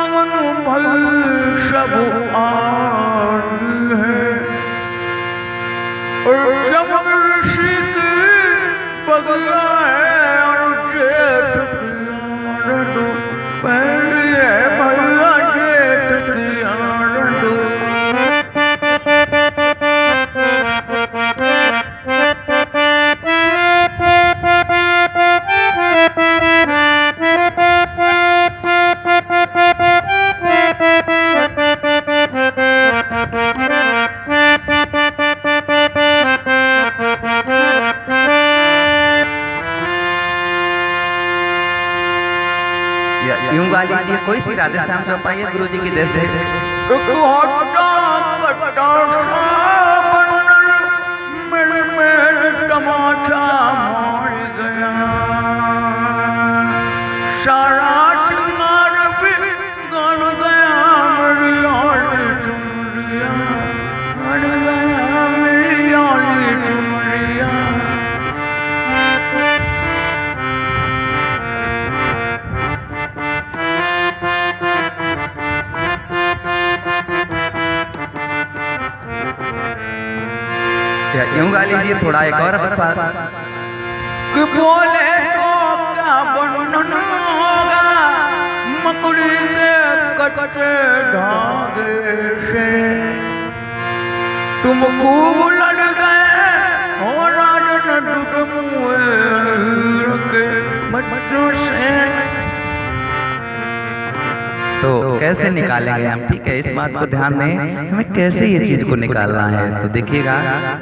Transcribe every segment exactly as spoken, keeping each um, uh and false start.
पवन भल सब आदि है, और जमुन ऋषि की बगिया है, और जेठ की आरडू पहली है भैया, जेठ की आरडू। यूं गा लीजिए कोई सी राधे श्याम चौपाई गुरु जी की जैसे। मेरे मेरे तमाचा मार गया, सारा श्रृंगार भी गल गया, मेरी आली चुनरिया गल गया, मेरी आली चुनरिया। यूं गा लीजिए थोड़ा एक और बता। कि बोले तो क्या वर्णन होगा, मकड़ी के कच्चे धागे से तुम खूब लड़ गए हो राजन दुदमुए हीर के बच्चों से। तो कैसे निकालेंगे हम, ठीक है, इस बात को ध्यान दें, हमें कैसे ये चीज को निकालना है। तो देखिएगा,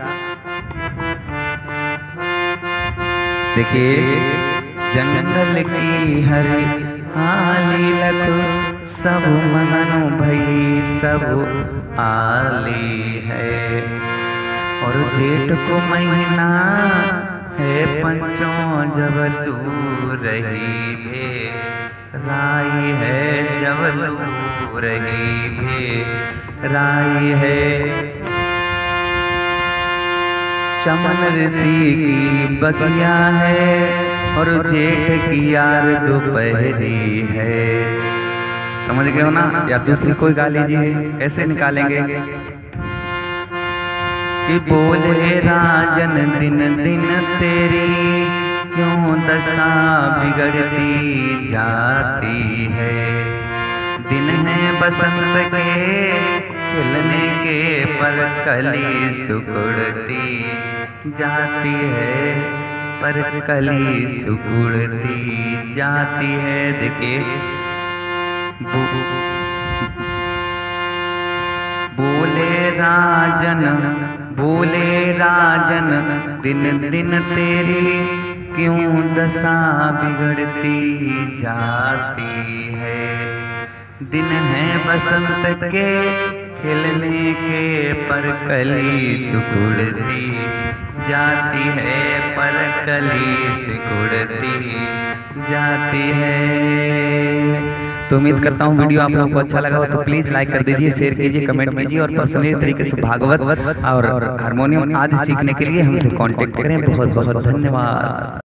देखिए, जंगल की हरियाली लख सब मगनो भई सब आली है, और जेठ को महीना है पंचों जब लू रही भे राई है, जब लू रही भे राई है। चमन ऋषि की बगिया है, और जेठ की यार दोपहरी है। समझ गए हो ना? या दूसरी कोई गा लीजिए, कैसे निकालेंगे। कि बोले राजन दिन दिन तेरी क्यों दशा बिगड़ती जाती है, दिन है बसंत के खिलने के पर कली सुकुड़ती जाती है, पर कली सुकुड़ती जाती है। देखिए, बोले राजन बोले राजन दिन दिन तेरी क्यों दशा बिगड़ती जाती है, दिन है बसंत के खिलने के पर कली सिकुड़ती जाती है, पर कली सिकुड़ती जाती है। तो उम्मीद करता हूँ वीडियो आप लोगों को अच्छा लगा हो तो प्लीज लाइक कर दीजिए, शेयर कीजिए, कमेंट कीजिए, और पर्सनली तरीके से भागवत और हारमोनियम आदि सीखने के लिए हमसे कांटेक्ट करें। बहुत बहुत धन्यवाद।